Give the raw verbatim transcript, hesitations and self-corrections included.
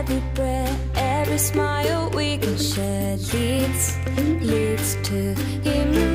every breath, every smile we can share leads, leads to him.